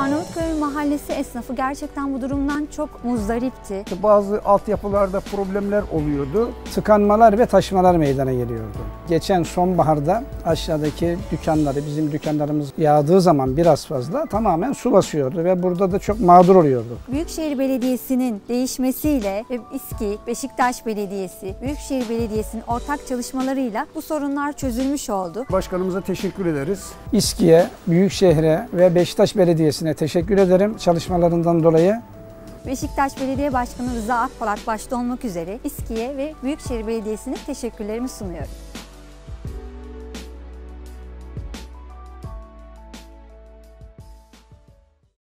Arnavutköy Mahallesi esnafı gerçekten bu durumdan çok muzdaripti. Bazı altyapılarda problemler oluyordu. Tıkanmalar ve taşmalar meydana geliyordu. Geçen sonbaharda aşağıdaki dükkanları, bizim dükkanlarımız yağdığı zaman biraz fazla tamamen su basıyordu ve burada da çok mağdur oluyordu. Büyükşehir Belediyesi'nin değişmesiyle ve İSKİ, Beşiktaş Belediyesi, Büyükşehir Belediyesi'nin ortak çalışmalarıyla bu sorunlar çözülmüş oldu. Başkanımıza teşekkür ederiz. İSKİ'ye, Büyükşehir'e ve Beşiktaş Belediyesi'ne teşekkür ederim çalışmalarından dolayı. Beşiktaş Belediye Başkanı Rıza Akpolat başta olmak üzere İSKİ'ye ve Büyükşehir Belediyesi'ne teşekkürlerimi sunuyorum.